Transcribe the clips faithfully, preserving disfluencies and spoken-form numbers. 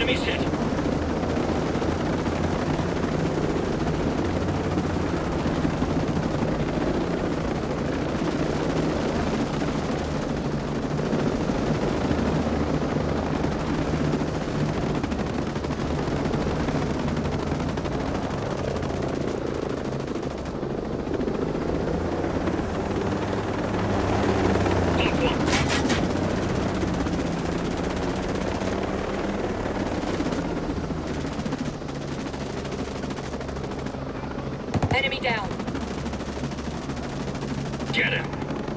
Enemies hit. Enemy down. Get him.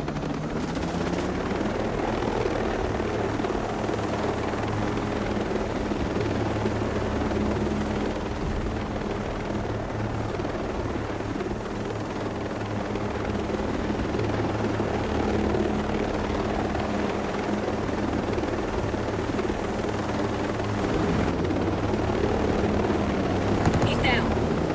He's down.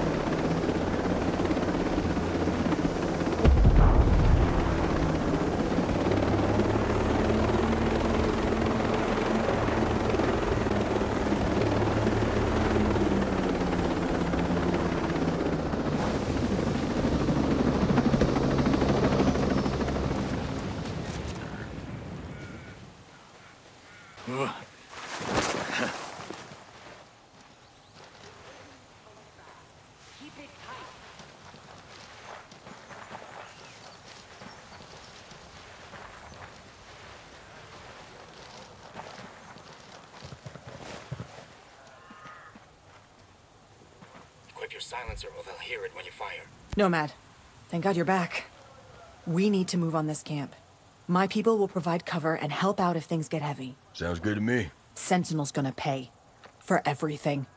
Equip your silencer or they'll hear it when you fire. Nomad, thank God you're back. We need to move on this camp. My people will provide cover and help out if things get heavy. Sounds good to me. Sentinel's gonna pay. For everything.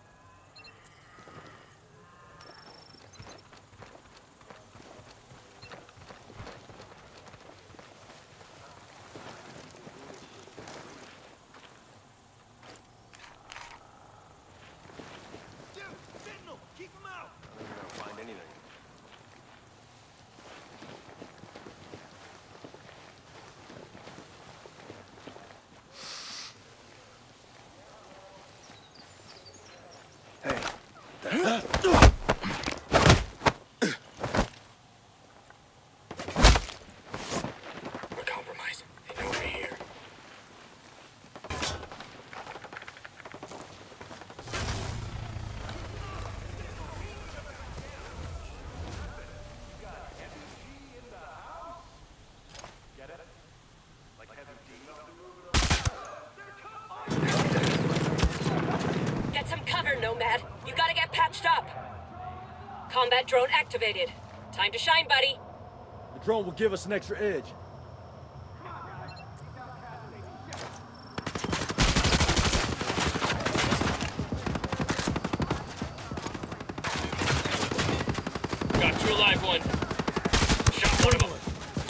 We're compromised. They know we're here. Get some cover, Nomad. You gotta get patched up. Combat drone activated. Time to shine, buddy. The drone will give us an extra edge. Got two alive, one. Shot one of them.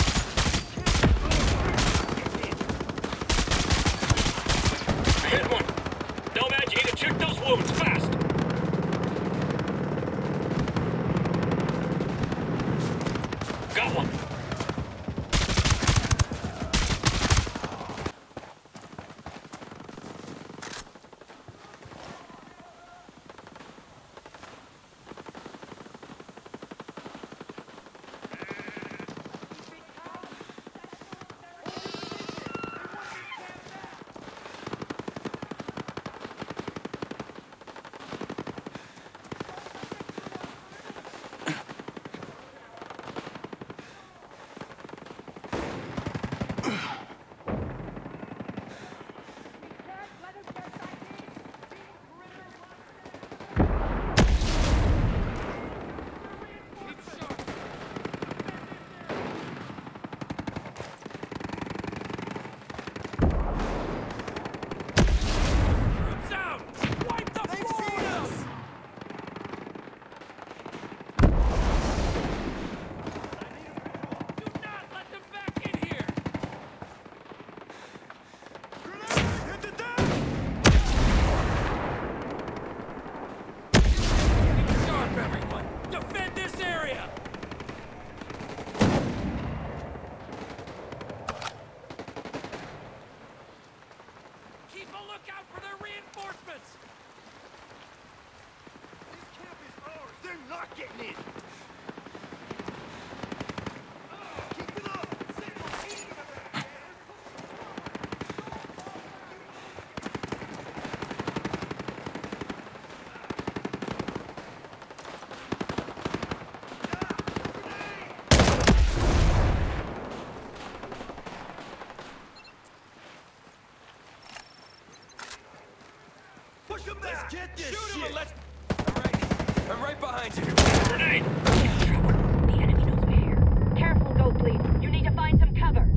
I hit one. Nomad, you need to check those wounds fast. Got one. not getting in. Push him there! Let's get this Shoot him shit! and let's... All right. I'm right behind you. Grenade! The enemy knows we're here. Careful, Ghostly. You need to find some cover.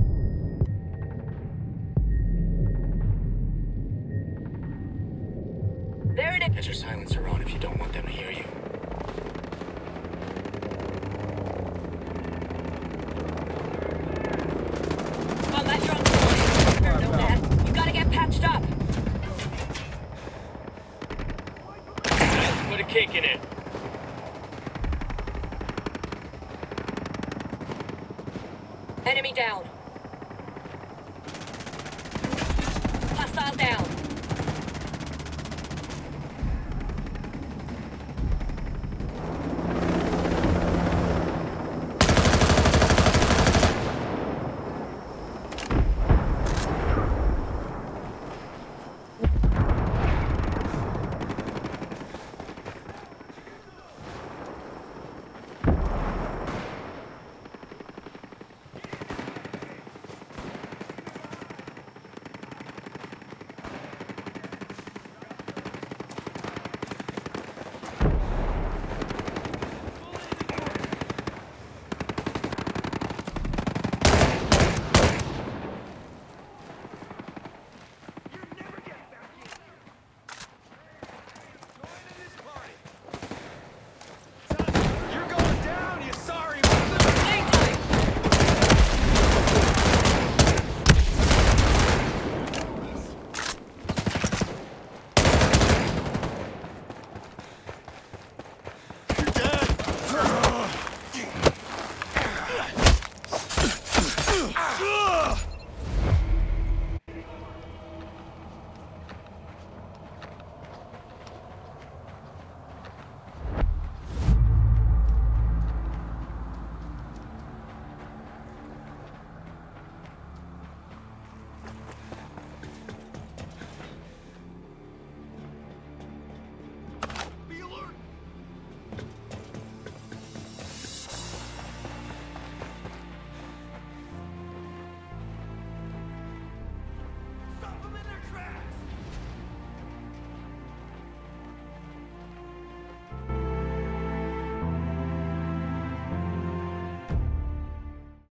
There it is. Get your silencer on if you don't want them to hear you. Combat drone deployed. Nomad, you gotta get patched up. Put a kink in it. Enemy down.